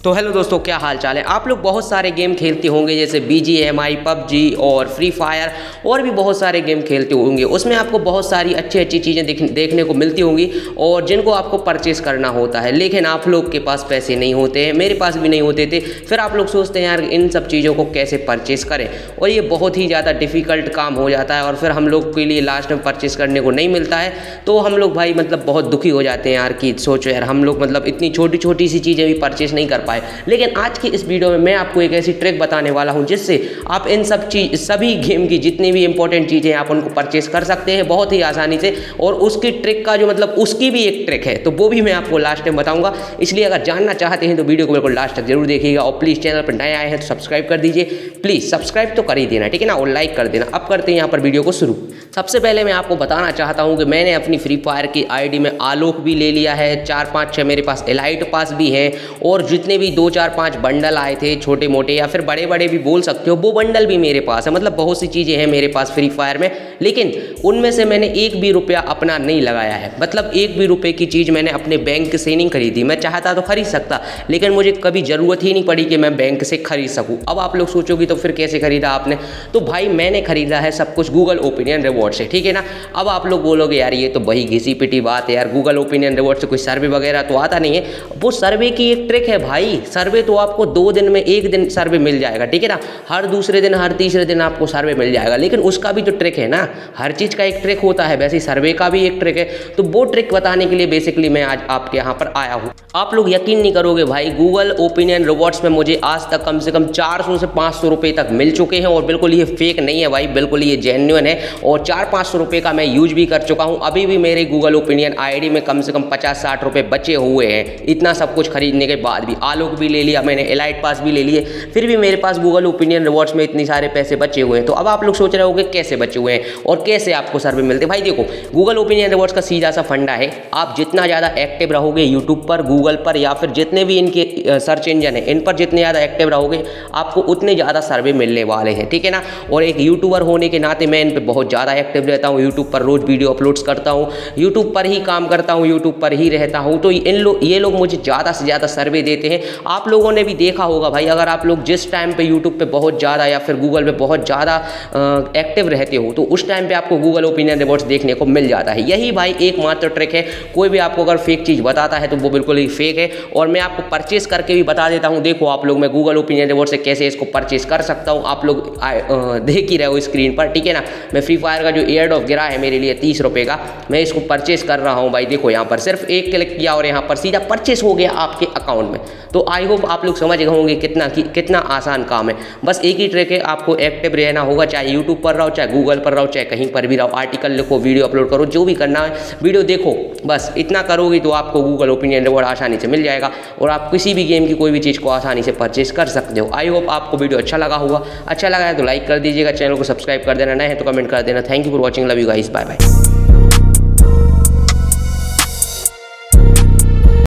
तो हेलो दोस्तों, क्या हाल चाल है। आप लोग बहुत सारे गेम खेलते होंगे जैसे BGMI, PUBG और फ्री फायर और भी बहुत सारे गेम खेलते होंगे। उसमें आपको बहुत सारी अच्छी अच्छी चीज़ें देखने को मिलती होंगी और जिनको आपको परचेस करना होता है, लेकिन आप लोग के पास पैसे नहीं होते हैं, मेरे पास भी नहीं होते थे। फिर आप लोग सोचते हैं यार इन सब चीज़ों को कैसे परचेस करें, और ये बहुत ही ज़्यादा डिफ़िकल्ट काम हो जाता है और फिर हम लोग के लिए लास्ट में परचेस करने को नहीं मिलता है। तो हम लोग भाई मतलब बहुत दुखी हो जाते हैं यार कि सोचो यार हम लोग मतलब इतनी छोटी छोटी सी चीज़ें भी परचेस नहीं कर पाए। लेकिन आज की इस वीडियो में मैं आपको एक ऐसी ट्रिक बताने वाला हूं जिससे आप इन सभी गेम की जितनी भी इंपॉर्टेंट चीज़ें आप उनको परचेस कर सकते हैं बहुत ही आसानी से। और उसकी ट्रिक का जो मतलब उसकी भी एक ट्रिक है तो वो भी मैं आपको लास्ट में बताऊंगा। इसलिए अगर जानना चाहते हैं तो वीडियो को बिल्कुल लास्ट तक जरूर देखिएगा और प्लीज़ चैनल पर नए आए हैं तो सब्सक्राइब कर दीजिए। प्लीज़ सब्सक्राइब तो कर ही देना, ठीक है ना, और लाइक कर देना। अब करते हैं यहाँ पर वीडियो को शुरू। सबसे पहले मैं आपको बताना चाहता हूँ कि मैंने अपनी फ्री फायर की आईडी में आलोक भी ले लिया है, 4 5 6 मेरे पास एलाइट पास भी है, और जितने भी 2 4 5 बंडल आए थे छोटे मोटे या फिर बड़े बड़े भी बोल सकते हो, वो बंडल भी मेरे पास है। मतलब बहुत सी चीज़ें हैं मेरे पास फ्री फायर में, लेकिन उनमें से मैंने एक भी रुपया अपना नहीं लगाया है। मतलब एक भी रुपये की चीज़ मैंने अपने बैंक से नहीं खरीदी। मैं चाहता तो खरीद सकता, लेकिन मुझे कभी ज़रूरत ही नहीं पड़ी कि मैं बैंक से खरीद सकूँ। अब आप लोग सोचोगे तो फिर कैसे खरीदा आपने, तो भाई मैंने खरीदा है सब कुछ गूगल ओपिनियन रिवॉर्ड से, ठीक है ना। अब आप लोग बोलोगे यार ये तो वही घिसी पिटी बात है यार, गूगल ओपिनियन रिवॉर्ड से कोई सर्वे वगैरह तो आता नहीं है। वो सर्वे की एक ट्रिक है भाई। सर्वे तो आपको 2 दिन में 1 दिन सर्वे मिल जाएगा, ठीक है ना। हर दूसरे दिन हर तीसरे दिन आपको सर्वे मिल जाएगा, लेकिन उसका भी तो ट्रिक है ना। हर चीज़ का एक ट्रिक होता है, वैसे सर्वे का भी एक ट्रिक है। तो वो ट्रिक बताने के लिए बेसिकली मैं आज आपके यहाँ पर आया हूँ। आप लोग यकीन नहीं करोगे भाई, गूगल ओपिनियन रिवॉर्ड्स में मुझे आज तक कम से कम 400 से 500 रुपये तक मिल चुके हैं। और बिल्कुल ये फेक नहीं है भाई, बिल्कुल ये जेन्युइन है। और 400-500 रुपये का मैं यूज भी कर चुका हूँ। अभी भी मेरे गूगल ओपिनियन आईडी में कम से कम 50-60 रुपये बचे हुए हैं, इतना सब कुछ खरीदने के बाद भी। आलोक भी ले लिया मैंने, एलाइट पास भी ले लिए, फिर भी मेरे पास गूगल ओपिनियन रिवॉर्ड्स में इतने सारे पैसे बचे हुए हैं। तो अब आप लोग सोच रहे होंगे कैसे बचे हुए हैं और कैसे आपको सर्वे मिलते। भाई देखो, गूगल ओपिनियन रिवॉर्ड्स का सीधा सा फंडा है, आप जितना ज़्यादा एक्टिव रहोगे यूट्यूब पर, गूगल पर, या फिर जितने भी इनके सर्च इंजन है इन पर जितने ज़्यादा एक्टिव रहोगे आपको उतने ज़्यादा सर्वे मिलने वाले हैं, ठीक है ना। और एक यूट्यूबर होने के नाते मैं इन पर बहुत ज़्यादा एक्टिव रहता हूँ, यूट्यूब पर रोज़ वीडियो अपलोड्स करता हूँ, यूट्यूब पर ही काम करता हूँ, यूट्यूब पर ही रहता हूँ। तो ये लोग मुझे ज़्यादा से ज़्यादा सर्वे देते हैं। आप लोगों ने भी देखा होगा भाई, अगर आप लोग जिस टाइम पे यूट्यूब पे बहुत ज़्यादा या फिर गूगल पे बहुत ज़्यादा एक्टिव रहते हो तो उस टाइम पे आपको गूगल ओपिनियन रिवॉर्ड्स देखने को मिल जाता है। यही भाई एकमात्र ट्रिक है। कोई भी आपको अगर फेक चीज़ बताता है तो वो बिल्कुल ही फेक है। और मैं आपको परचेस करके भी बता देता हूँ। देखो आप लोग, मैं गूगल ओपिनियन रिवॉर्ड से कैसे इसको परचेस कर सकता हूँ आप लोग देख ही रहे हो स्क्रीन पर, ठीक है ना। मैं फ्री फायर का जो एयर ड्रॉप गिरा है मेरे लिए 30 रुपये का, मैं इसको परचेस कर रहा हूँ भाई। देखो यहाँ पर सिर्फ एक क्लिक किया और यहाँ पर सीधा परचेस हो गया आपके अकाउंट में। तो आई होप आप लोग समझ गए होंगे कितना आसान काम है। बस एक ही ट्रिक है, आपको एक्टिव रहना होगा, चाहे यूट्यूब पर रहो, चाहे गूगल पर रहो, चाहे कहीं पर भी रहो। आर्टिकल लिखो, वीडियो अपलोड करो, जो भी करना है वीडियो देखो, बस इतना करोगे तो आपको गूगल ओपिनियन रिवॉर्ड आसानी से मिल जाएगा और आप किसी भी गेम की कोई भी चीज़ को आसानी से परचेस कर सकते हो। आई होप आपको वीडियो अच्छा लगा होगा। अच्छा लगा है तो लाइक कर दीजिएगा, चैनल को सब्सक्राइब कर देना, नए हैं तो कमेंट कर देना। Thank you for watching, love you guys, bye bye.